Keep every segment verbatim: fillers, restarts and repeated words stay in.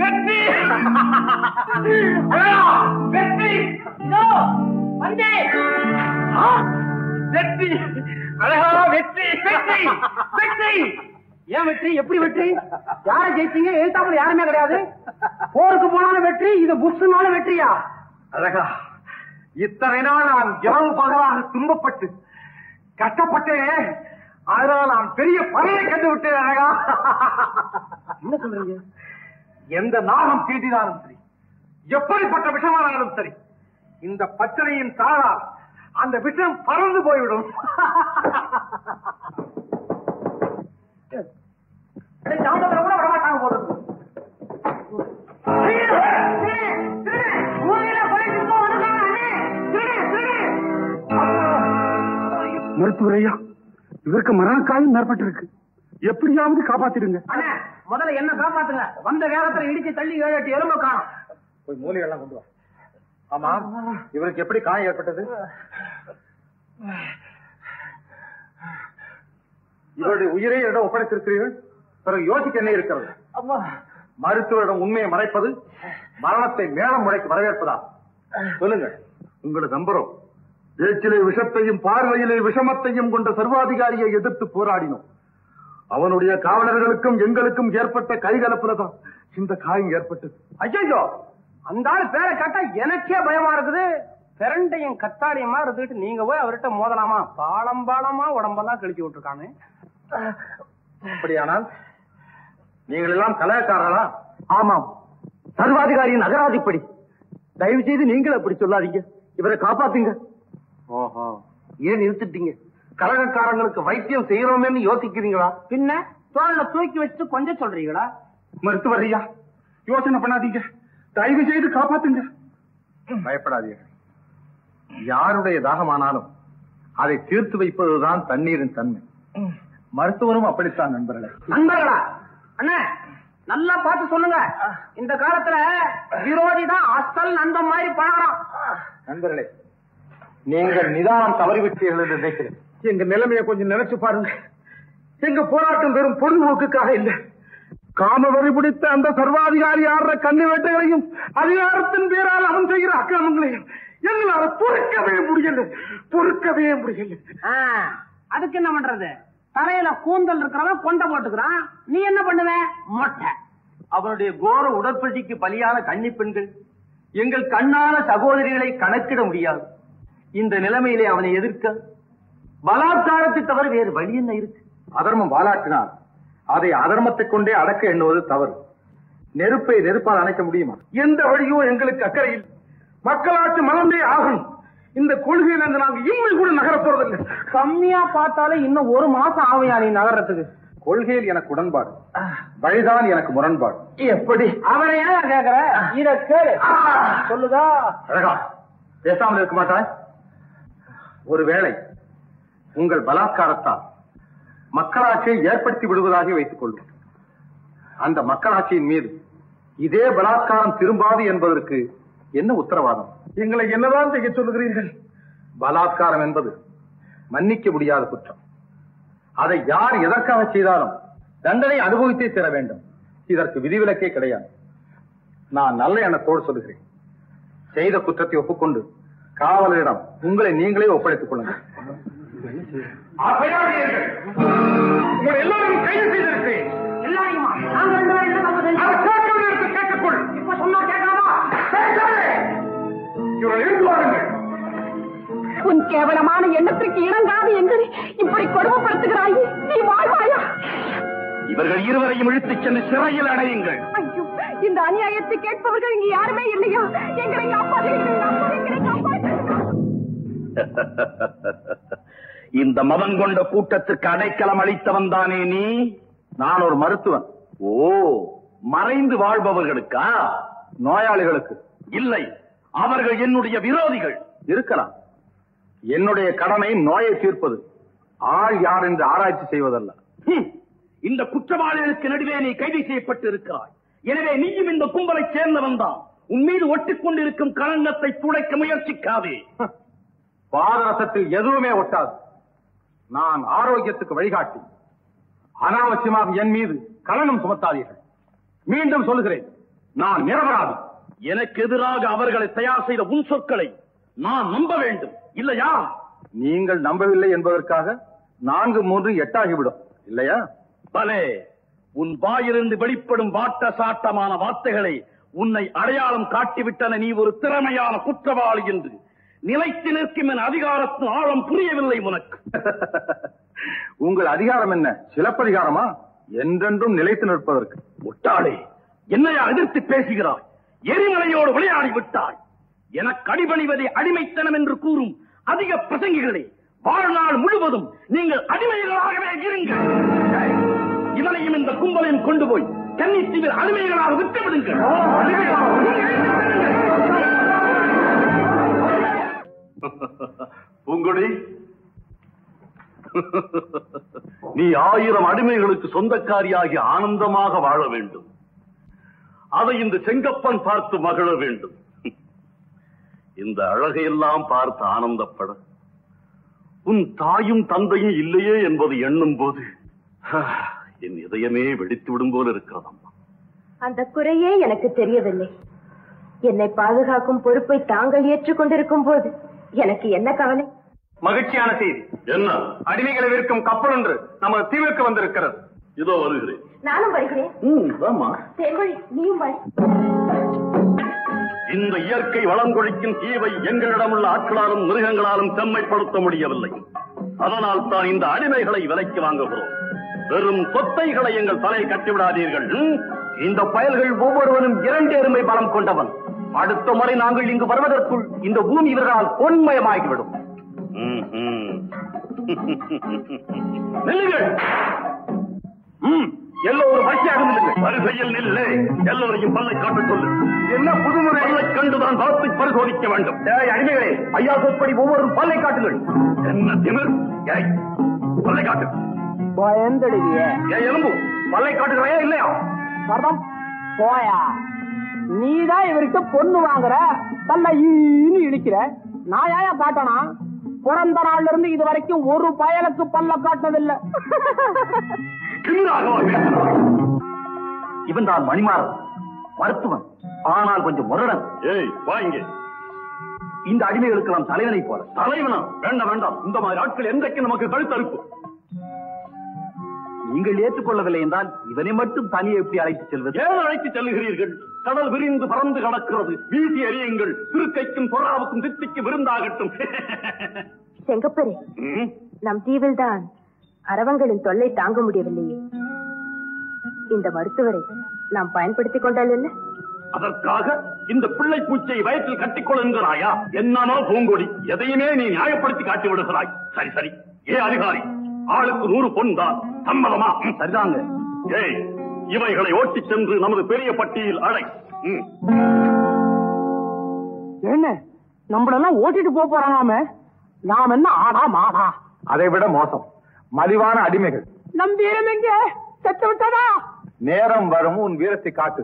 வெற்றி வெற்றி வெற்றி அழகா வெற்றி வெற்றி வெற்றி. ஏன் வெற்றி? எப்படி வெற்றி? யார ஜெயிச்சீங்க? எழுத்தாப்புல யாருமே கிடையாது. போருக்கு போனாலும் வெற்றி, இது புஷ்னாலும் வெற்றியா? அழகா, இத்தனை நாள் நான் இரவு பகலாக துன்பப்பட்டு கஷ்டப்பட்டேன். அதனால் நான் பெரிய பகையை கண்டு விட்டேன். அழகா, என்ன சொல்றீங்க? எந்த நாகம் தீட்டினாலும் சரி, எப்படிப்பட்ட விஷமானாலும் சரி, இந்த பச்சனையின் தாழால் அந்த விஷம் பறந்து போய்விடும். ஜாமத்தில் கூட வரமாட்டாங்க போறது. மருத்துவரையா, இவருக்கு மரணக்காயம் ஏற்பட்டிருக்கு. எப்படியாவது காப்பாத்திடுங்க. முதல்ல என்ன காப்பாத்துங்க. வந்த வேகத்துல இடிச்சு தள்ளி ஏழு எட்டு எலும்ப காணும். போய் மூலிகைலாம் கொண்டு வா. ஆமா, இவருக்கு எப்படி காயம் ஏற்பட்டது? இவருடைய உயிரை இடம் ஒப்படைத்திருக்கிறீர்கள். பிறகு யோசிக்க என்ன இருக்கிறது? மருத்துவரிடம் உண்மையை மறைப்பது மரணத்தை மேலும் முறைக்கு வரவேற்பதா? சொல்லுங்க. உங்களை நம்புறோம். பேச்சிலே விஷத்தையும் பார்வையிலே விஷமத்தையும் கொண்ட சர்வாதிகாரியை எதிர்த்து போராடினோம். அவனுடைய காவலர்களுக்கும் எங்களுக்கும் ஏற்பட்ட கைகலப்புலதான் இந்த காயம் ஏற்பட்டது. ஐயோ, அந்த ஆள் பேரை கேட்டா எனக்கே பயமா இருக்குது. பிரண்டையும் கத்தாடியமா இருந்துட்டு நீங்க போய் அவர்கிட்ட மோதலாமா? பாலம் பாலமா உடம்பெல்லாம் கழிச்சு விட்டுருக்காங்க. அப்படியானால் நீங்கள் எல்லாம் கலாச்சாரா? ஆமாம், சர்வாதிகாரியின் அகராதிப்படி. தயவு செய்து நீங்கள் அப்படி சொல்லாதீங்க. இவரை காப்பாத்துங்க. ஓஹோ, ஏன் நிறுத்திட்டீங்க? கலகக்காரங்களுக்கு வைத்தியம் செய்யறோமே யோசிக்கிறீங்களா? பின்ன தோல்ல தூக்கி வச்சு கொஞ்சம் சொல்றீங்களா? மருத்துவரையா, யோசனை பண்ணாதீங்க. தயவு செய்து காப்பாத்துங்க. பயப்படாதீங்க. யாருடைய தாகமானாலும் அதை தீர்த்து வைப்பதுதான் தண்ணீரின் தன்மை. மருத்துவரும் அப்படித்தான். நண்பர்களே, நண்பர்களா அண்ணா, நல்லா பார்த்து சொல்லுங்க. இந்த காலத்துல விரோதி தான் அசல் நண்பன் மாதிரி பழகிறான். நண்பர்களே, நீங்கள் நிதானம் தவறிவிட்டீர்கள் என்று நினைக்கிறேன். எங்க நிலைமையை கொஞ்சம் நினைச்சு பாருங்க. எங்க போராட்டம் வெறும் பொழுதுபோக்குக்காக இல்லை. காமவரி பிடித்த அந்த சர்வாதிகாரி ஆடுற கண்ணு வேட்டைகளையும் அதிகாரத்தின் பேரால் அவன் செய்கிற அக்கிரமங்களையும் எங்களால பொறுக்கவே முடியல பொறுக்கவே முடியல. அதுக்கு என்ன பண்றது? தலையில கூந்தல் இருக்கிறவன் கொண்ட போட்டுக்கிறான். நீ என்ன பண்ணுவ? மொட்டை. அவனுடைய கோர உடற்பயிற்சிக்கு பலியான கன்னி பெண்கள் எங்கள் கண்ணான சகோதரிகளை கணக்கிட முடியாது. இந்த நிலைமையிலே அவனை எதிர்க்க பலாத்காரத்தை தவிர வேறு வழி என்ன இருக்கு? அதர்மம் வாலாட்டினால் அதை அதர்மத்தை கொண்டே அடக்க எண்ணுவது தவறு. நெருப்பை நெருப்பால் அணைக்க முடியுமா? எந்த வழியும் எங்களுக்கு அக்கறையில். மக்களாட்சி மலர்ந்தே ஆகும். இந்த கொள்கையில இருந்து நாங்க இன்னும் கூட நகர போறதில்லை. கம்மியா பார்த்தாலே இன்னும் ஒரு மாசம் ஆவையா நீ நகரத்துக்கு? கொள்கையில் எனக்கு உடன்பாடு, வழிதான் எனக்கு முரண்பாடு. எப்படி? அவரை ஏன் கேக்குற? இத கேளு. சொல்லுதா? அழகா, பேசாமல் இருக்க மாட்டாய்? ஒருவேளை உங்கள் பலாத்காரத்தால் மக்களாட்சியை ஏற்படுத்தி விடுவதாக வைத்துக் கொள்வோம். அந்த மக்களாட்சியின் மீது இதே பலாத்காரம் திரும்பாது என்பதற்கு என்ன உத்தரவாதம்? எங்களை என்னதான் செய்ய சொல்லுகிறீர்கள்? பலாத்காரம் என்பது மன்னிக்க முடியாத குற்றம். அதை யார் எதற்காக செய்தாலும் தண்டனை அனுபவித்தே தர வேண்டும். இதற்கு விதிவிலக்கே கிடையாது. நான் நல்ல எண்ணத்தோடு சொல்லுகிறேன். செய்த குற்றத்தை ஒப்புக்கொண்டு காவலரிடம் உங்களை நீங்களே ஒப்படைத்துக் கொள்ளுங்கள். எல்லாரும் கைது செய்திருக்கிறேன். எல்லாரையுமா? கேட்டுக்கொள். இப்ப சொன்னா கேட்காமா? உன் கேவலமான எண்ணத்திற்கு இணங்காது என்று இப்படி கொடுமைப்படுத்துகிறாய். நீ வாழ்வாயா? இவர்கள் இருவரையும் இழுத்துச் சென்று சிறையில் அடையுங்கள். ஐயோ, இந்த அநியாயத்தை கேட்பவர்கள் இங்கு யாருமே இல்லையா? எங்களை இந்த மதம் கொண்ட கூட்டத்திற்கு அடைக்கலம் அளித்தவன் தானே நீ? நான் ஒரு மருத்துவன். ஓ, மறைந்து வாழ்பவர்களுக்கா? நோயாளிகளுக்கு இல்லை. அவர்கள் என்னுடைய விரோதிகள். இருக்கலாம். என்னுடைய கடமை நோயை தீர்ப்பது, ஆள் யார் என்று ஆராய்ச்சி செய்வதல்ல. இந்த குற்றவாளிகளுக்கு நடுவே நீ கைது செய்யப்பட்டு இருக்கிறாய். எனவே நீயும் இந்த கும்பலை சேர்ந்தவன் தான். உன் மீது ஒட்டிக் கொண்டிருக்கும் களங்கத்தை துடைக்க முயற்சிக்காதே. பாதரசத்தில் எதுவுமே ஒட்டாது. நான் ஆரோக்கியத்துக்கு நான் நிரபராதி. எனக்கு எதிராக அவர்களை தயார் செய்த உன் சொற்களை நான் நம்ப வேண்டும் இல்லையா? நீங்கள் நம்பவில்லை என்பதற்காக நான்கு மூன்று எட்டாகிவிடும் இல்லையா? பலே, உன் வாயிலிருந்து வெளிப்படும் வாட்ட சாட்டமான வார்த்தைகளை உன்னை அடையாளம் காட்டிவிட்டன. நீ ஒரு திறமையான குற்றவாளி என்று நிலைத்து நிற்கும் என் அதிகாரத்தின் ஆழம் புரியவில்லை உனக்கு. உங்கள் அதிகாரம் என்ன? சிலப்பதிகாரமா? என்றென்றும் நிலைத்து நிற்பதற்கு. முட்டாளே, என்னையா எதிர்த்து பேசுகிறாய்? எரிமலையோடு விளையாடி விட்டாய். எனக்கு அடிபணிவதை அடிமைத்தனம் என்று கூறும் அதிக பிரசங்கிகளே, வாழ்நாள் முழுவதும் நீங்கள் அடிமைகளாகவே இருங்கள். இவனையும் இந்த கும்பலையும் கொண்டு போய் கன்னித்தீவில் அடிமைகளாக விட்டு விடுங்கள். பூங்குடி, நீ ஆயிரம் அடிமைகளுக்கு சொந்தக்காரியாகி ஆனந்தமாக வாழ வேண்டும். அதை இந்த செங்கப்பன் பார்த்து மகிழ வேண்டும். இந்த அழகையெல்லாம் பார்த்து ஆனந்தப்பட உன் தாயும் தந்தையும் இல்லையே என்பது எண்ணும் போது என் இதயமே வெடித்து விடும் போல இருக்கிறதம்மா. அந்த குறையே எனக்கு தெரியவில்லை. என்னை பாதுகாக்கும் பொறுப்பை தாங்கள் ஏற்றுக்கொண்டிருக்கும் போது எனக்கு என்ன கவலை? மகிழ்ச்சியான செய்தி. என்ன? அடிமைகளை விற்கும் கப்பல் ஒன்று நமது தீவிற்கு வந்திருக்கிறது. இதோ வருகிறேன். நானும் வருகிறேன். தேன்மொழி, நீயும் வர. இந்த இயற்கை வளம் கொழிக்கும் தீவை எங்களிடமுள்ள ஆட்களாலும் மிருகங்களாலும் செம்மைப்படுத்த முடியவில்லை. அதனால் தான் இந்த அடிமைகளை விலைக்கு வாங்குகிறோம். வெறும் சொத்தைகளை எங்கள் தலையை கட்டிவிடாதீர்கள். இந்த பயல்கள் ஒவ்வொருவரும் இரண்டு எருமை பலம் கொண்டவன். அடுத்த முறை நாங்கள் இங்கு வருவதற்குள் இந்த பூமி இவர்களால் பொன்மயமாகிவிடும். நில்லுங்கள். எல்லோரும் வரிசையாக நில்லுங்கள். வரிசையில் நில்லை. எல்லோரையும் பல்லை காட்ட சொல்லு. என்ன புதுமுறை? பல்லை கண்டுதான் பார்த்து பரிசோதிக்க வேண்டும். அடிமைகளே, ஐயா சொற்படி ஒவ்வொரு பல்லை காட்டுங்கள். என்ன திமிர்? பல்லை காட்டு. பயந்துடுவிய எலும்பு பல்லை காட்டுகிறாயா இல்லையா? பரதம் போயா, நீதான் இவர்கிட்ட பொண்ணு வாங்குற, தல்ல ஈன்னு இழிக்கிற. நான் ஏயா காட்டனா? பிறந்த நாள்ல இருந்து இது வரைக்கும் ஒரு பயலுக்கு பல்ல காட்டினதில்லை. இவன் தான் மணிமாறன், மருத்துவன், ஆனால் கொஞ்சம் முரடன். ஏய் வாங்க. இந்த அடிமைகளுக்கு நாம் தலைவனை போல. தலைவனா? வேண்டாம் வேண்டாம். இந்த மாதிரி ஆட்கள் என்றைக்கு நமக்கு கழுத்தறுப்பு. நீங்கள் ஏற்றுக்கொள்ளவில்லை என்றால் இவனை மட்டும் தனியே எப்படி அழைத்துச் செல்வது? ஏன் அழைத்து செல்லுகிறீர்கள்? கடல் விரிந்து பறந்து கடக்கிறது. வீசி எறியுங்கள். திருக்கைக்கும் பொறாவுக்கும் தித்திக்கு விருந்தாகட்டும். செங்கப்பரே, நம் தீவில் தான் அரவங்களின் தொல்லை தாங்க முடியவில்லையே. இந்த மருத்துவரை நாம் பயன்படுத்திக் கொண்டால் என்ன? அதற்காக இந்த பிள்ளை பூச்சியை வயற்றில் கட்டிக்கொள் என்கிறாயா? என்னமோ பூங்கொடி, எதையுமே நீ நியாயப்படுத்தி காட்டி விடுகிறாய். சரி சரி, ஏ அதிகாரி, ஆளுக்கு நூறு பொன் தான் சம்மதமா? சரிதாங்க. ஏய், இவைகளை ஓட்டிச் சென்று நமது பெரிய பட்டியில் அழை. என்ன நம்மளெல்லாம் ஓட்டிட்டு போக போறாங்க? நாம் என்ன ஆடா மாடா? அதை விட மோசம், மலிவான அடிமைகள். நம் வீரம் எங்க? செத்து விட்டதா? நேரம் வரும், உன் வீரத்தை காட்டு.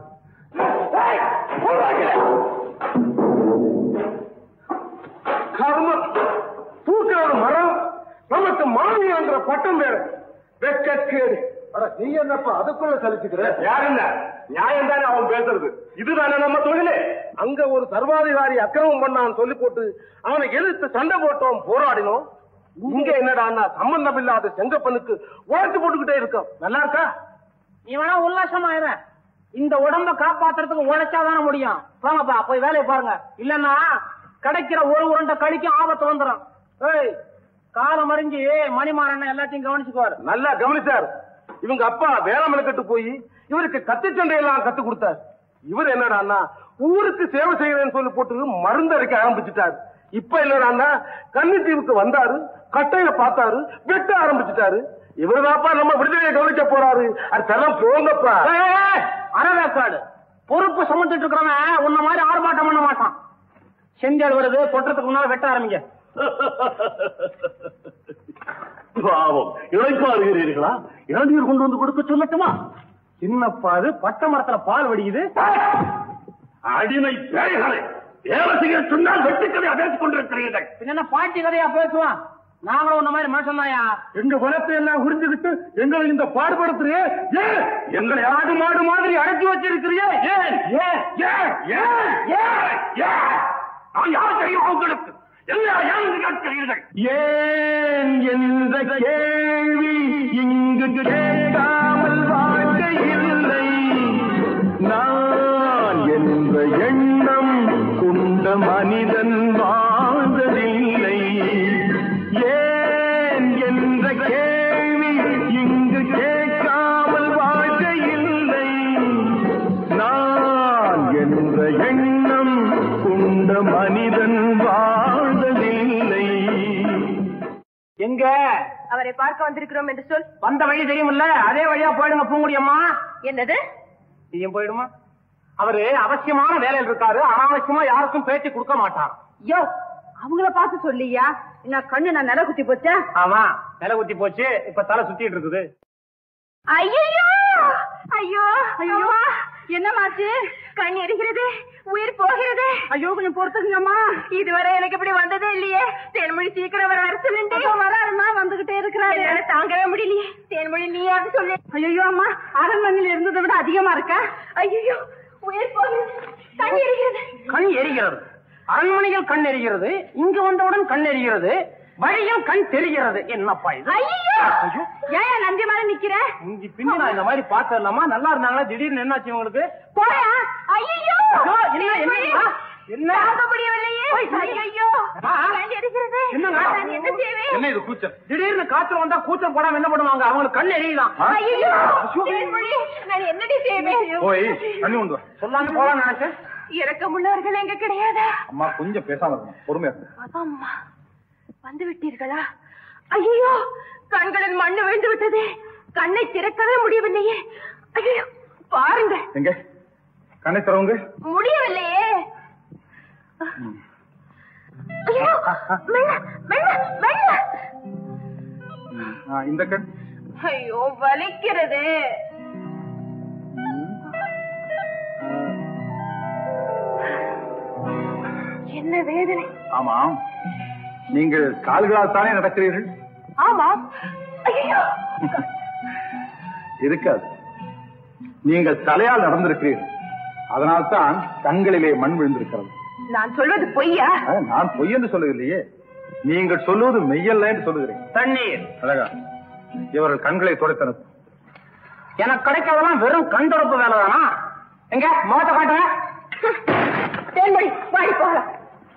தூக்கிற மரம் நமக்கு மாமி என்ற பட்டம் வேற. வெக்கேடு. நீ என்னப்பா அதுக்குள்ள சலிச்சுக்கிற? யாருங்க? நியாயம் தானே அவன் பேசுறது. இதுதானே நம்ம தொழிலே. அங்க ஒரு சர்வாதிகாரி அக்கிரமம் பண்ணான்னு சொல்லி போட்டு அவனை எதிர்த்து சண்டை போட்டோம், போராடினோம். இங்க என்னடா சம்பந்தம் இல்லாத செங்கப்பனுக்கு உழைச்சு போட்டுக்கிட்டே இருக்கோம். நல்லா இருக்கா? நீ வேணா உல்லாசமாயிர. இந்த உடம்ப காப்பாத்துறதுக்கு உழைச்சாதானே முடியும். போங்கப்பா, போய் வேலையை பாருங்க. இல்லன்னா கிடைக்கிற ஒரு உருண்டை கழிக்கும் ஆபத்து வந்துடும். ஏய், காலம் அறிஞ்சு மணிமாறன் எல்லாத்தையும் கவனிச்சுக்குவாரு. நல்லா கவனிச்சார். இவங்க அப்பா வேளாண்மைக்கு போய் இவருக்கு கத்தி சண்டை எல்லாம் கத்து கொடுத்தார். இவர் என்னடான்னா ஊருக்கு சேவை செய்யறேன்னு சொல்லி போட்டு மருந்து அரைக்க ஆரம்பிச்சுட்டாரு. இப்ப என்னடான்னா கன்னித்தீவுக்கு வந்தாரு, கட்டையில பார்த்தாரு, வெட்ட ஆரம்பிச்சுட்டாரு. இவருதாப்பா நம்ம விடுதலையை கவனிக்க போறாரு. அதெல்லாம் போங்கப்பா. அறவேக்காடு பொறுப்பு சுமந்துட்டு இருக்கிறவன் உன்ன மாதிரி ஆர்ப்பாட்டம் பண்ண மாட்டான். செஞ்சல் வருது, கொட்டுறதுக்கு முன்னால வெட்ட ஆரம்பிங்க. பாவம், இழைப்பாருகிறீர்களா? இளநீர் கொண்டு வந்து கொடுக்க சொல்லட்டுமா? சின்னப்பாது பட்ட மரத்துல பால் வடிக்குது. அடிமை பேய்களை வேலை செய்ய சொன்னால் வெட்டுக்கதையா பேசிக் கொண்டிருக்கிறீர்கள். என்ன பாட்டி கதையா பேசுவான்? நாங்களும் உன்ன மாதிரி மனுஷன் தாயா. எங்க பலத்தை எல்லாம் உறிஞ்சுக்கிட்டு எங்களை இந்த பாடுபடுத்துறியே, ஏன் எங்களை ஆடு மாடு மாதிரி அடக்கி வச்சிருக்கிறியே, ஏன் ஏன் ஏன் ஏன் ஏன் நான் யார் தெரியும் உங்களுக்கு? எல்லாம் ஏன் கேட்கிறீர்கள்? ஏன் என்ற கேள்வி இங்கு கேட்காமல் வாழ்க்கை இல்லை. நான் என்ற எண்ணம் கொண்ட மனிதன் வாழ்ந்ததில்லை. ஏன் என்ற கேள்வி இங்கு கேட்காமல் வாழ்க்கை இல்லை. நான் என்ற எண்ணம் கொண்ட மனிதன் வாழ்ந்ததில்லை. எங்க அவரை பார்க்க வந்திருக்கிறோம் என்று சொல். வந்த வழி தெரியுமில்ல, அதே வழியா போயிடுங்க பூங்குடியம்மா. என்னது? நீயும் போயிடுமா? அவரு அவசியமான வேலையில் இருக்காரு, அனாவசியமா யாருக்கும் பேச்சு கொடுக்க மாட்டார். யோ, அவங்கள பார்த்து சொல்லியா? நான் கண்ணு நான் நில குத்தி போச்சா? ஆமா, நில குத்தி போச்சு, இப்ப தலை சுத்திட்டு இருக்குது. ஐயோ ஐயோ ஐயோ, என்னமாச்சு? கண் எரிகிறது, உயிர் போகிறது. ஐயோ, கொஞ்சம் பொறுத்துக்குங்கம்மா. இதுவரை எனக்கு இப்படி வந்ததே இல்லையே. தேன்மொழி சீக்கிரம் வர வர சொல்லுண்டே. வராருமா, வந்துகிட்டே இருக்கிறாரு. தாங்கவே முடியலையே. தேன்மொழி நீ யாரு சொல்லு. ஐயோ அம்மா, அரண்மனையில் இருந்ததை விட அதிகமா இருக்கா? ஐயோ, உயிர் போகிறது, கண் எரிகிறது. கண் எரிகிறது, அரண்மனையில் கண் எரிகிறது, இங்கு வந்தவுடன் கண் எரிகிறது, வழியில் கண் தெரிகிறது. என்னப்பா இது? ஐயோ, ஏன் நந்தி மாதிரி நிக்கிற? இங்க பின்ன நான் இந்த மாதிரி பார்த்தலாமா? நல்லா இருந்தாங்களா? திடீர்னு என்னாச்சு உங்களுக்கு? போயா? ஐயோ, என்ன என்ன தாங்க முடியவில்லையே. ஐயோ, கண் எரிகிறது. என்னங்க? நான் என்ன செய்வேன்? என்ன இது கூச்சல்? திடீர்னு காய்ச்சல் வந்தா கூச்சல் போடாம என்ன பண்ணுவாங்க? அவங்களுக்கு கண் எரியுதான். ஐயோ, தேன்மொழி, நான் என்னடி செய்வேன்? போய் தண்ணி கொண்டு வா. சொல்லாம போலான்னு நினைச்சேன். இறக்கமுள்ளவர்கள் எங்க கிடையாதா? அம்மா கொஞ்சம் பேசாம இருக்கணும், பொறுமையா இருக்கும். அம்மா, வந்து விட்டீர்களா? ஐயோ, கண்களில் மண்ணு விழுந்து விட்டது. கண்ணை திறக்கவே முடியவில்லையே. ஐயோ, பாருங்க. எங்க கண்ணை திறவுங்க. முடியவில்லையே. ஐயோ, மெல்ல மெல்ல மெல்ல. இந்த கண். ஐயோ, வலிக்கிறது. என்ன வேதனை. ஆமா, நீங்கள் கால்களால் தானே நடக்கிறீர்கள்? ஆமா. ஐயோ, இருக்காது, நீங்கள் தலையால் நடந்திருக்கிறீர்கள். அதனால்தான் கண்களிலே மண் விழுந்திருக்கிறது. நான் சொல்வது பொய்யா? நான் பொய் என்று சொல்லவில்லையே, நீங்கள் சொல்லுவது மெய்யல்ல என்று சொல்லுகிறேன். தண்ணீர். அழகா, இவர்கள் கண்களை துடைத்தனர். எனக்கு கிடைக்காதெல்லாம் வெறும் கண் தொடப்பு வேலை தானா? எங்க முகத்தை காட்டுங்க. தேன்மொழி, வாடி போகலாம்.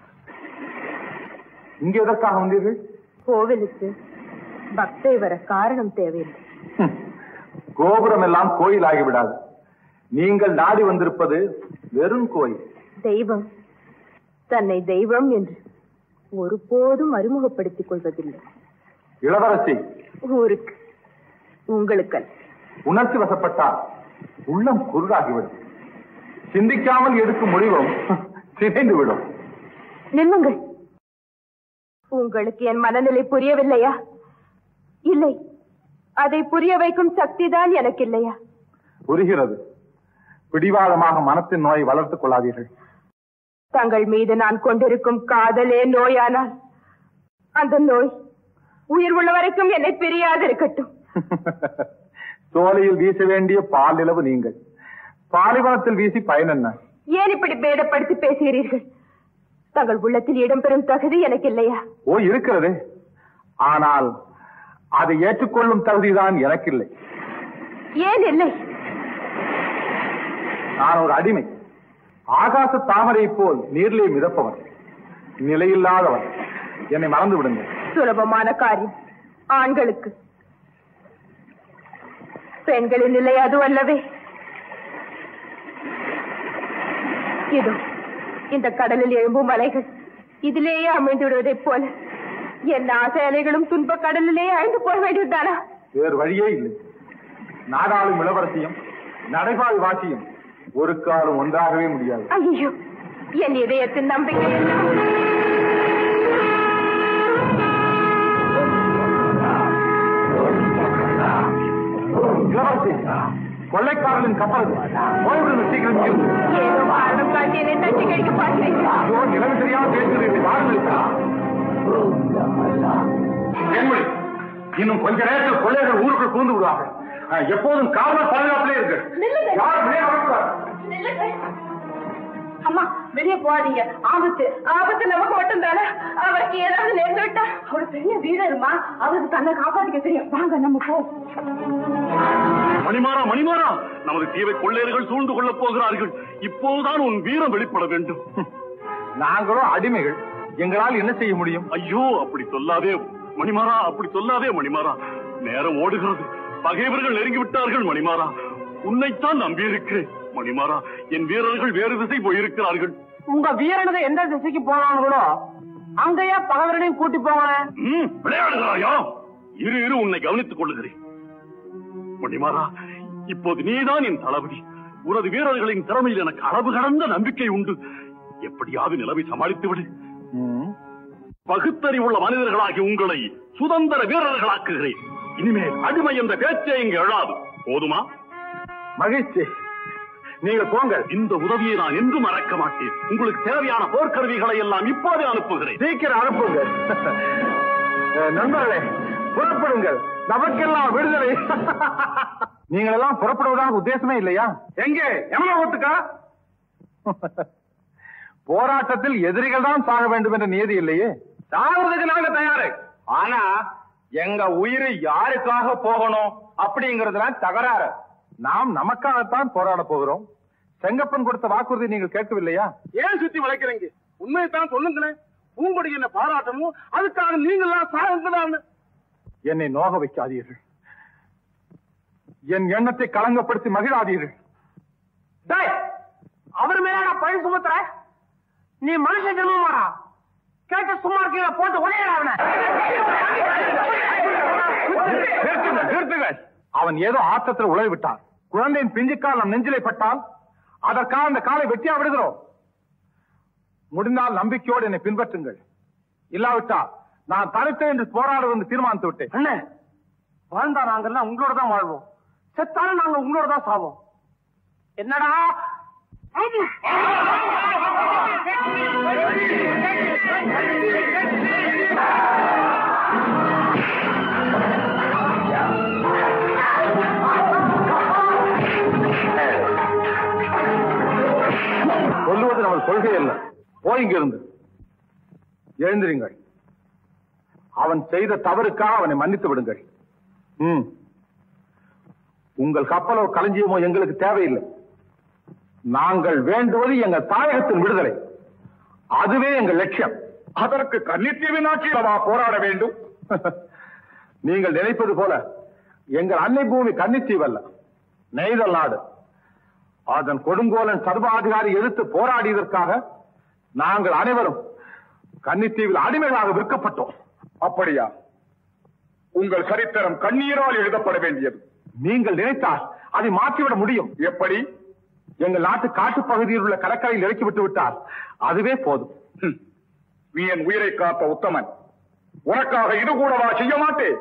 இங்க எதற்காக வந்தீர்கள்? கோவிலுக்கு பக்தை வர காரணம் தேவையில்லை. கோபுரம் எல்லாம் கோயில் ஆகிவிடாது. நீங்கள் நாடி வந்திருப்பது வெறும் கோயில். தெய்வம் தன்னை தெய்வம் என்று ஒருபோதும் அறிமுகப்படுத்திக் கொள்வதில்லை. இளவரசி, ஊருக்கு உங்களுக்கு உணர்ச்சி வசப்பட்டால் உள்ளம் குருடாகிவிடும். சிந்திக்காமல் எடுக்கும் முடிவும் சிதைந்து விடும். நில்லுங்கள். உங்களுக்கு என் மனநிலை புரியவில்லையா? இல்லை, அதை புரிய வைக்கும் சக்தி தான் எனக்கு இல்லையா? புரிகிறது. பிடிவாதமாக மனத்தின் நோயை வளர்த்துக் கொள்ளாதீர்கள். தங்கள் மீது நான் கொண்டிருக்கும் காதலே நோயானால் அந்த நோய் உயிர் உள்ள வரைக்கும் என்னை பிரியாது இருக்கட்டும். சோலையில் வீச வேண்டிய பால் நிலவு நீங்கள், பாலைவனத்தில் வீசி பயன் என்ன? ஏன் இப்படி பேதப்படுத்தி பேசுகிறீர்கள்? தங்கள் உள்ளத்தில் இடம்பெறும் தகுதி எனக்கு இல்லையா? ஓ, இருக்கிறது. ஆனால் அதை ஏற்றுக்கொள்ளும் தகுதிதான் எனக்கு இல்லை. ஏன் இல்லை? நான் ஒரு அடிமை, ஆகாச தாமரை போல் நீரிலே மிதப்பவன், நிலையில்லாதவன். என்னை மறந்து விடுங்கள். சுலபமான காரியம் ஆண்களுக்கு. பெண்களின் நிலை அது அல்லவே. இதோ இந்த கடலில் எழும்பும் அலைகள் இதிலேயே அமைந்து விடுவதைப் போல என் ஆசை அலைகளும் துன்ப கடலிலேயே அழிந்து போக வேண்டியதுதானா? வேறு வழியே இல்லை. நாடாளும் இளவரசியும் நடைபால் வாசியும் ஒரு காலம் ஒன்றாகவே முடியாது. ஐயோ, என் இதயத்தின் நம்பிக்கை எல்லாம் இளவரசி, கொள்ளைக்காரலின் கப்பல் ஓய்வு சீக்கிரம் இருந்து. ஏதோ காரணம் காட்டி என்னை தட்டி கழிக்க பார்க்கிறீர்கள். நிலைமை தெரியாமல் பேசுகிறீர்கள். வாருங்கள். தென்மொழி, இன்னும் கொஞ்ச நேரத்தில் கொள்ளையர்கள் ஊருக்குள் புகுந்து விடுவாங்க. எப்போதும் காவல் பாதுகாப்பிலே இருக்கு. யாரும் வெளியே வரக்கூடாது. அம்மா, வெளியே போகாதீங்க. ஆபத்து ஆபத்து நமக்கு மட்டும் தானே. அவருக்கு ஏதாவது நேர்ந்து விட்டா ஒரு பெரிய வீரருமா, அவருக்கு தன்னை காப்பாத்திக்க தெரியும். வாங்க நம்ம போ. மணிமாறா, மணிமாறா, நமது தீவை கொள்ளையர்கள் சூழ்ந்து கொள்ளப் போகிறார்கள். இப்போதுதான் உன் வீரம் வெளிப்பட வேண்டும். நாங்களும் அடிமைகள், எங்களால் என்ன செய்ய முடியும்? ஐயோ, அப்படி சொல்லாதே மணிமாறா, அப்படி சொல்லாதே மணிமாறா. நேரம் ஓடுகிறது, பகைவர்கள் நெருங்கி விட்டார்கள் மணிமாறா. உன்னைத்தான் நம்பியிருக்கிறேன் மணிமாறா. என் வீரர்கள் வேறு திசை போயிருக்கிறார்கள். உங்க வீரனுக்கு எந்த திசைக்கு போனாங்களோ அங்கேயே பகைவர்களையும் கூட்டி போங்களேன். விளையாடுகிறாயா? இரு இரு உன்னை கவனித்துக் கொள்ளுகிறேன் மணிமாறா. இப்போது நீதான் என் தளபதி. உனது வீரர்களின் திறமையில் எனக்கு அளவு கடந்த நம்பிக்கை உண்டு. எப்படியாவது நிலைமை சமாளித்து விடு. பகுத்தறிவுள்ள மனிதர்களாகி உங்களை சுதந்திர வீரர்களாக்குகிறேன். இனிமேல் அடிமை என்ற பேச்சே இங்கு எழாது. போதுமா? மகிழ்ச்சி, நீங்கள் போங்கள். இந்த உதவியை நான் என்றும் மறக்க மாட்டேன். உங்களுக்கு தேவையான போர்க்கருவிகளை எல்லாம் இப்போதே அனுப்புகிறேன். சீக்கிரம் அனுப்புங்கள். நண்பர்களே, புறப்படுங்கள். நமக்கெல்லாம் விடுதலை. நீங்கள் எல்லாம் புறப்படுவதாக உத்தேசமே இல்லையா? எங்கே எமலோகத்துக்கா? போராட்டத்தில் எதிரிகள் தான் சாக வேண்டும் என்ற நியதி இல்லையே. சாகிறதுக்கு நாங்க தயாரு. ஆனா எங்க உயிரை யாருக்காக போகணும் அப்படிங்கறதுலாம் தகராறு. நாம் நமக்காகத்தான் போராட போகிறோம். செங்கப்பன் கொடுத்த வாக்குறுதி நீங்கள் கேட்கவில்லையா? ஏன் சுத்தி வளைக்கிறீங்க? உண்மையைத்தான் சொல்லுங்களேன். பூங்கொடி என்ன பாராட்டணும், அதுக்காக நீங்களாம் சாகுங்கதான். என்னை நோக வைக்காதீர்கள். என் எண்ணத்தை களங்கப்படுத்தி மகிழாதீர்கள். அவர் மேல பழி சுமத்துற நீ மனுஷ ஜென்மமாடா. கேட்டு சும்மா இருக்கீங்க, போட்டு உடையறாவன. அவன் ஏதோ ஆத்தத்தில் உழவி விட்டான். குழந்தையின் பிஞ்சுக்கால் நம் நெஞ்சிலை பட்டால் அதற்காக அந்த காலை வெட்டியா விடுகிறோம். முடிந்தால் நம்பிக்கையோடு என்னை பின்பற்றுங்கள். இல்லாவிட்டால் நான் தனித்தேன் என்று போராடுவது தீர்மானித்து விட்டேன். அண்ணே, வாழ்ந்தா நாங்கெல்லாம் உங்களோட தான் வாழ்வோம், செத்தாலும் நாங்க உங்களோட தான் சாவோம். என்னடா சொல்லுவது நமது கொள்கை அல்ல. போயிங்கிருந்து எழுந்திருங்கள். அவன் செய்த தவறுக்காக அவனை மன்னித்து விடுங்கள். ம், உங்கள் கப்பலோ களஞ்சியமோ எங்களுக்கு தேவையில்லை. நாங்கள் வேண்டுவது எங்கள் தாயகத்தின் விடுதலை. அதுவே எங்கள் லட்சியம். அதற்கு கன்னித்தீவின் ஆட்சியிலவா போராட வேண்டும்? நீங்கள் நினைப்பது போல எங்கள் அன்னை பூமி கன்னித்தீவு அல்ல, நெய்தல் நாடு. அதன் கொடுங்கோலன் சர்வாதிகாரி எதிர்த்து போராடியதற்காக நாங்கள் அனைவரும் கன்னித்தீவில் அடிமைகளாக விற்கப்பட்டோம். அப்படியா? உங்கள் சரித்திரம் கண்ணீரால் எழுதப்பட வேண்டியது. நீங்கள் நினைத்தால் அதை மாற்றிவிட முடியும். எப்படி? எங்கள் நாட்டு காட்டுப்பகுதியில் உள்ள கடற்கரையில் இறக்கி விட்டு விட்டால் அதுவே போதும். நீ என் உயிரை காத்த உத்தமன். உனக்காக இது கூடவா செய்ய மாட்டேன்?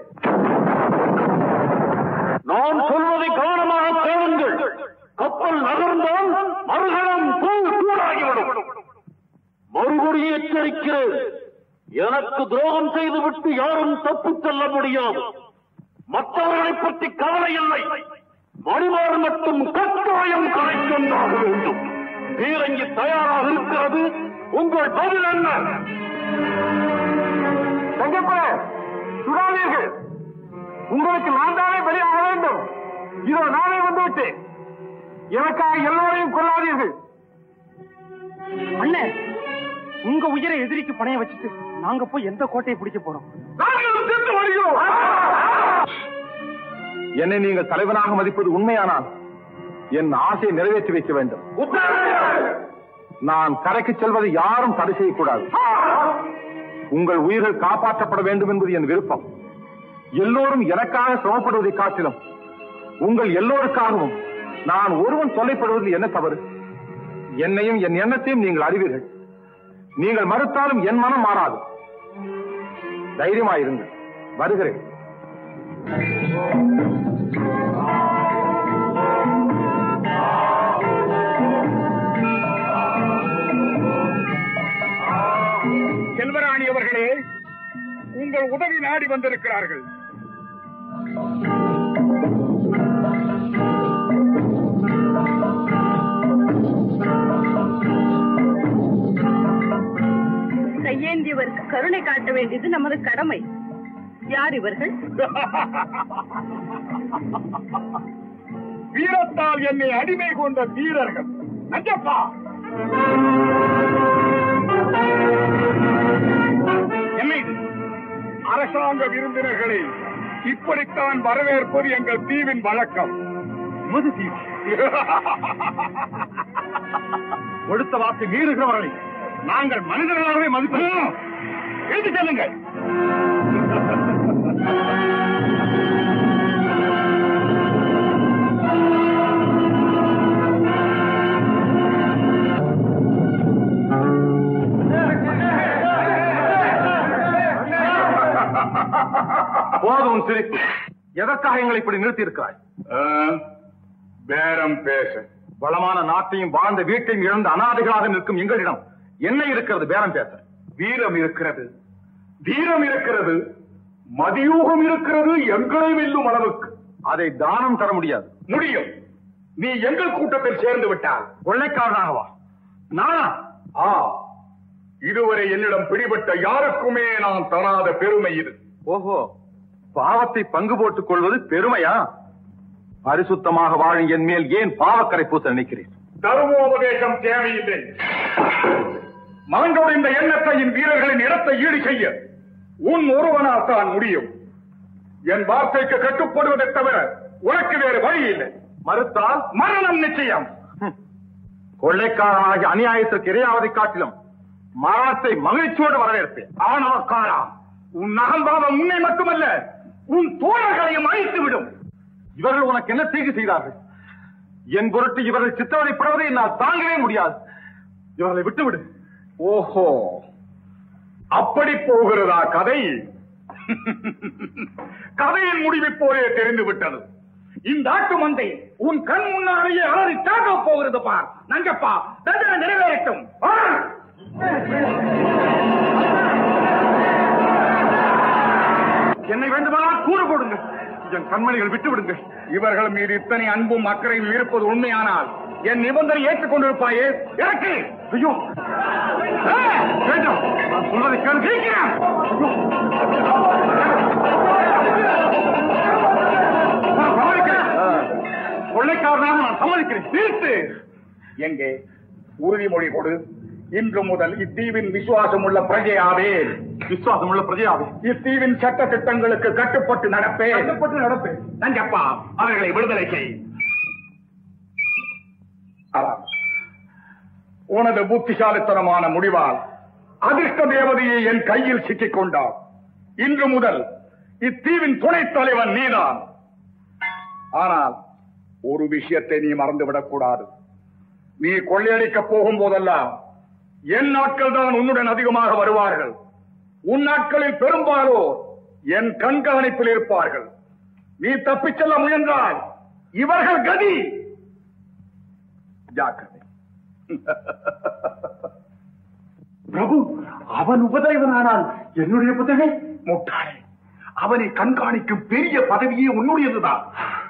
நான் சொல்வதை கவனமாக கேளுங்கள். கப்பல் நகர்ந்தால் மறுகணம் தூள் தூளாகிவிடும். மறுபடியும் எச்சரிக்கிறேன், எனக்கு துரோகம் செய்துவிட்டு யாரும் தப்பிச் செல்ல முடியாது. மற்றவர்களை பற்றி கவலை இல்லை. மணிமாறு மட்டும் கட்டாயம் கரை கொண்டாக வேண்டும். பீரங்கி தயாராக இருக்கிறது. உங்கள் பதில் என்ன? சுடாதீர்கள். உங்களுக்கு நான் தானே வெளியாக வேண்டும். இதோ நானே வந்துவிட்டேன். எனக்காக எல்லோரையும் கொள்ளாதீர்கள். அண்ணே, உங்க உயிரை எதிரிக்கு பணைய வச்சுட்டு நாங்க போய் எந்த கோட்டையை பிடிக்க போறோம்? என்னை நீங்கள் தலைவனாக மதிப்பது உண்மையானால் என் ஆசையை நிறைவேற்றி வைக்க வேண்டும். நான் கரைக்கு செல்வதை யாரும் தடை செய்யக்கூடாது. உங்கள் உயிர்கள் காப்பாற்றப்பட வேண்டும் என்பது என் விருப்பம். எல்லோரும் எனக்காக சிரமப்படுவதை காட்டிலும் உங்கள் எல்லோருக்காகவும் நான் ஒருவன் தொல்லைப்படுவதில் என்ன தவறு? என்னையும் என் எண்ணத்தையும் நீங்கள் அறிவீர்கள். நீங்கள் மறுத்தாலும் என் மனம் மாறாது. தைரியமாயிருங்கள். வருகிறேன். செல்வராணி அவர்களே, உங்கள் உதவி நாடி வந்திருக்கிறார்கள். கையேந்தியவருக்கு கருணை காட்ட வேண்டியது நமது கடமை. யார் இவர்கள்? வீரத்தால் என்னை அடிமை கொண்ட வீரர்கள். நஞ்சப்பா, என்ன இது? அரசாங்க விருந்தினர்களை இப்படித்தான் வரவேற்பது எங்கள் தீவின் வழக்கம். கொடுத்த வாக்கு மீறுகிறவர்களை நாங்கள் மனிதர்களாகவே மதிப்போம். எழுதி செல்லுங்கள். போதும் சிரிப்பு. எதற்காக எங்களை இப்படி நிறுத்தி இருக்கிறாய்? பேரம் பேச. வளமான நாட்டையும் வாழ்ந்த வீட்டையும் இழந்த அனாதைகளாக நிற்கும் எங்களிடம் என்ன இருக்கிறது பேரம் பேச? வீரம் இருக்கிறது, தீரம் இருக்கிறது, மதியூகம் இருக்கிறது. எங்களை வெல்லும் அளவுக்கு அதை தானம் தர முடியாது. முடியும். நீ எங்கள் கூட்டத்தில் சேர்ந்து விட்டால் கொள்ளைக்காரனாகவா? நானா? ஆ, இதுவரை என்னிடம் பிடிபட்ட யாருக்குமே நான் தராத பெருமை இது. ஓஹோ, பாவத்தை பங்கு போட்டுக் கொள்வது பெருமையா? பரிசுத்தமாக வாழும் என் மேல் ஏன் பாவக்கரை பூச நினைக்கிறேன்? தர்மோபதேசம் தேவையில்லை. மகன்களோட இந்த எண்ணத்தையின் வீரர்களின் இடத்தை ஈடு செய்ய உன் ஒருவனால் தான் முடியும். என் வார்த்தைக்கு கட்டுப்படுவதை தவிர உனக்கு வேறு வழி இல்லை. மறுத்தால் மரணம் நிச்சயம். கொள்ளைக்காரனாகி அநியாயத்திற்கு இரையாவதை காட்டிலும் மரணத்தை மகிழ்ச்சியோடு வரவேற்பேன். ஆனால் காரா, உன் அகம்பாவம் உன்னை மட்டுமல்ல உன் தோழர்களையும் அழித்து விடும். இவர்கள் உனக்கு என்ன தீங்கு செய்தார்கள்? என் பொருட்டு இவர்கள் சித்திரவதைப்படுவதை என்னால் தாங்கவே முடியாது. இவர்களை விட்டுவிடு. ஓஹோ, அப்படி போகிறதா கதை? கதையின் முடிவு போலே தெரிந்து விட்டது. இந்த ஆட்டு மந்தை உன் கண் முன்னாலேயே அலறி தாக்க போகிறது பார். நங்கப்பா, தண்டனை நிறைவேறட்டும். என்னை வேண்டுமானால் கூறு போடுங்கள். என் கண்மணிகள் விட்டு விடுங்கள். இவர்கள் மீது இத்தனை அன்பும் அக்கறையும் இருப்பது உண்மையானால் என் நிபந்தனை ஏற்றுக்கொண்டிருப்பாயே. எனக்கு ஐயோ வேண்டாம், நான் சொல்வதை கேட்கிறேன். கொள்ளைக்காரனாக நான் சம்மதிக்கிறேன். தீர்த்து எங்கே? உறுதிமொழி கொடு. இன்று முதல் இத்தீவின் விசுவாசம் உள்ள பிரஜையாவே. விசுவாசம் உள்ள பிரஜையாவே. இத்தீவின் சட்ட திட்டங்களுக்கு கட்டுப்பட்டு நடப்பேன். கட்டுப்பட்டு நடப்பேன். நஞ்சப்பா, அவர்களை விடுதலை செய். உனது புத்திசாலித்தனமான முடிவால் அதிர்ஷ்ட தேவதையை என் கையில் சிக்கிக் கொண்டார். இன்று முதல் இத்தீவின் துணைத் தலைவன் நீதான். ஆனால் ஒரு விஷயத்தை நீ மறந்துவிடக் கூடாது. நீ கொள்ளையடிக்கப் போகும் போதெல்லாம் என் நாட்கள் தான் உன்னுடன் அதிகமாக வருவார்கள். உன் நாட்களில் பெரும்பாலோர் என் கண்காணிப்பில் இருப்பார்கள். நீ தப்பிச் செல்ல முயன்றால் இவர்கள் கதி. ஜாக்கிரதை. பிரபு, அவன் உபதேவனானால் என்னுடைய பதவி? முட்டாளே, அவனை கண்காணிக்கும் பெரிய பதவியே உன்னுடையதுதான்.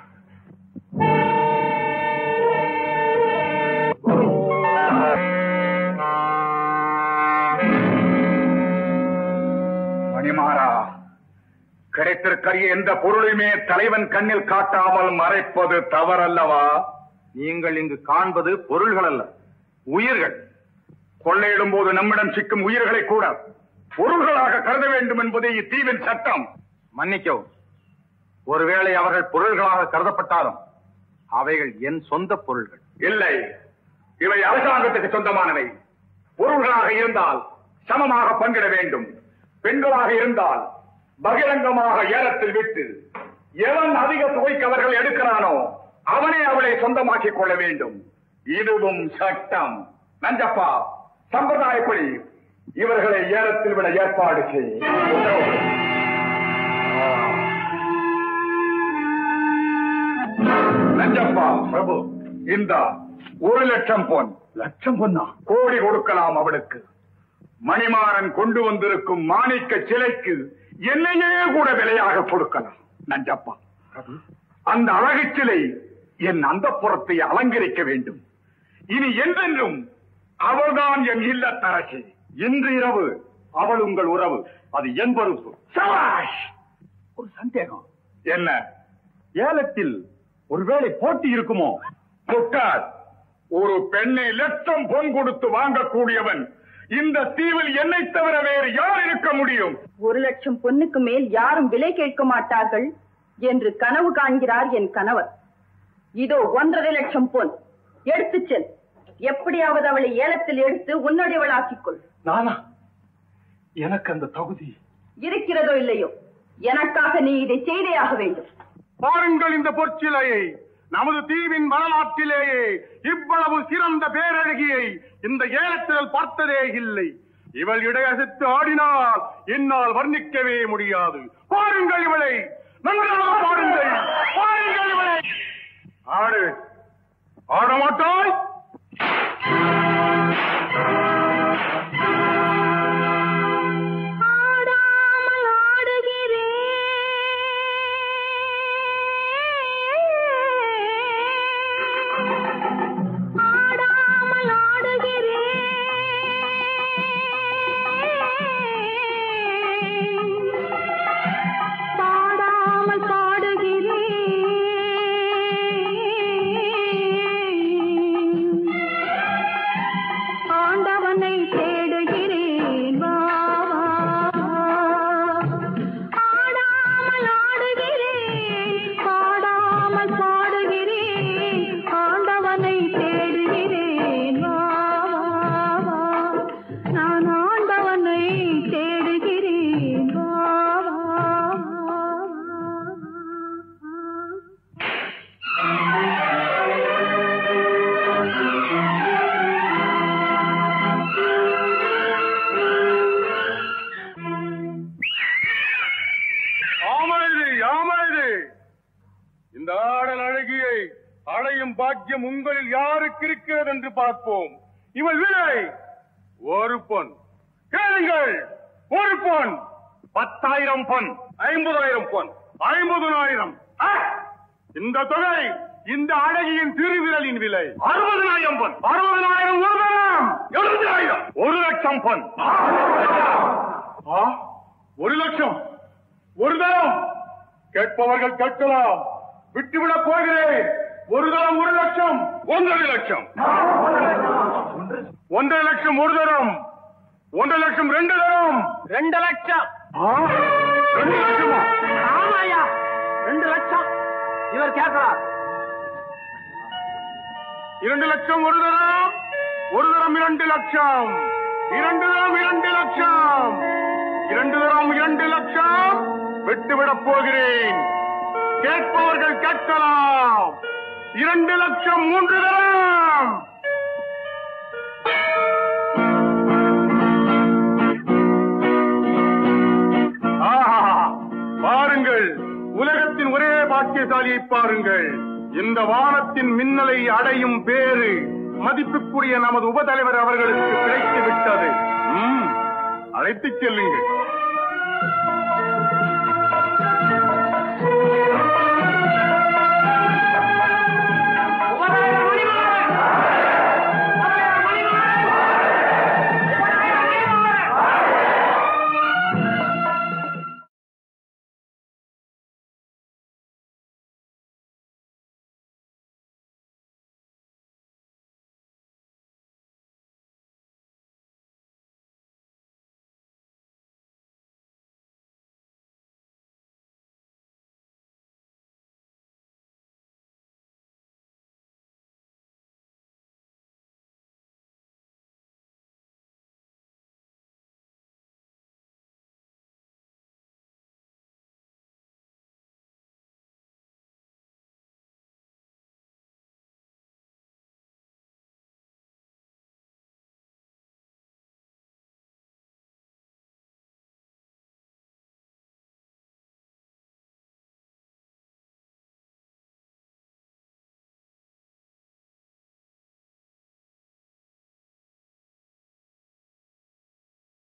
மணிமாறா, கிடைத்திருக்கிற எந்த பொருளையுமே தலைவன் கண்ணில் காட்டாமல் மறைப்பது தவறல்லவா? நீங்கள் இங்கு காண்பது பொருள்கள் அல்ல, உயிர்கள். கொள்ளையிடும் போது நம்மிடம் சிக்கும் உயிர்களை கூட பொருள்களாக கருத வேண்டும் என்பதே இத்தீவின் சட்டம். மன்னிக்கவும், ஒருவேளை அவர்கள் பொருள்களாக கருதப்பட்டாலும் அவைகள் என் சொந்த பொருள்கள் இல்லை. இவை அரசாங்கத்துக்கு சொந்தமானவை. பொருள்களாக இருந்தால் சமமாக பங்கிட வேண்டும். பெண்களாக இருந்தால் பகிரங்கமாக ஏலத்தில் விட்டு எவன் அதிக தொகைக்கு அவர்கள் எடுக்கிறானோ அவனே அவளை சொந்தமாக்கிக் கொள்ள வேண்டும். இதுவும் சட்டம். நஞ்சப்பா, சம்பிரதாயப்படி இவர்களை ஏலத்தில் விட ஏற்பாடு செய். நஞ்சப்பா பிரபு, இந்த ஒரு லட்சம் பொன். லட்சம் பொன்னா? கோடி கொடுக்கலாம் அவளுக்கு. மணிமாறன் கொண்டு வந்திருக்கும் மாணிக்க சிலைக்கு என்னையே கூட விலையாக கொடுக்கலாம். நஞ்சப்பா, அந்த அழகு சிலை என் அந்தப்புறத்தை அலங்கரிக்க வேண்டும். இனி என்றென்றும் அவள்தான் என் இல்லத்தரசி. இன்று இரவு அவள் உங்கள் உறவு, அது என் பொறுப்பு. ஒரு சந்தேகம். என்ன? ஏலத்தில் ஒருவேளை போட்டி இருக்குமோ? முட்டாள், ஒரு பெண்ணை லட்சம் பொன் கொடுத்து வாங்கக்கூடியவன் இந்த தீவில் என்னை தவிர வேறு யார் இருக்க முடியும்? ஒரு லட்சம் பொன்னுக்கு மேல் யாரும் விலை கேட்க மாட்டார்கள் என்று கனவு காண்கிறார் என் கணவர். இதோ ஒன்றரை லட்சம் பொன், எடுத்துச் செல். எப்படியாவது அவளை ஏலத்தில் எடுத்து உன்னுடையவளாக்கிக்கொள். நானா? எனக்கு அந்த தகுதி இருக்கிறதோ இல்லையோ, எனக்காக நீ இதை செய்தே வேண்டும். பாருங்கள் இந்த பொற்சிலையை. நமது தீவின் வரலாற்றிலேயே இவ்வளவு சிறந்த பேரழகியை இந்த ஏலத்தில் பார்த்ததே இல்லை. இவள் இடையசைத்து ஆடினால் என்னால் வர்ணிக்கவே முடியாது. பாருங்கள் இவளை, நன்றாக பாருங்கள். பாருங்கள் இவளை. ஆடு. ஆட மாட்டாய்? பாக்கியம் உங்களில் யாருக்கு இருக்கிறது என்று பார்ப்போம். இவள் விலை ஒரு பொன். கேளுங்கள், ஒரு பொன். பத்தாயிரம் பொன், ஐம்பதாயிரம் பொன், ஐம்பதுனாயிரம். இந்த தொகை இந்த அழகியின் திருவிரலின் விலை. அறுபதனாயிரம் பொன், அறுபதனாயிரம் ஒரு தரம், எழுபதாயிரம், ஒரு லட்சம் பொன். ஒரு லட்சம் ஒரு தரம். கேட்பவர்கள் கேட்கலாம், விட்டுவிடப் போகிறேன். ஒரு தரம் ஒரு லட்சம், ஒன்றரை லட்சம், ஒன்றரை லட்சம் ஒரு தரம், ஒன்றரை லட்சம் ரெண்டு தரம், ரெண்டு லட்சம். ரெண்டு லட்சமா? ஆமாயா, ரெண்டு லட்சம். இவர் கேட்கிறார். இரண்டு லட்சம் ஒரு தரம், ஒரு தரம் இரண்டு லட்சம், இரண்டு தரம் இரண்டு லட்சம், இரண்டு தரம் இரண்டு லட்சம். விட்டுவிடப் போகிறேன். கேட்பவர்கள் கேட்கலாம். இரண்டு லட்சம் மூன்று தரம். பாருங்கள், உலகத்தின் ஒரே பாக்கியசாலியை பாருங்கள். இந்த வானத்தின் மின்னலை அடையும் பேரு மதிப்புக்குரிய நமது உபதலைவர் அவர்களுக்கு கிடைத்து விட்டது. அழைத்துச் செல்லுங்கள்.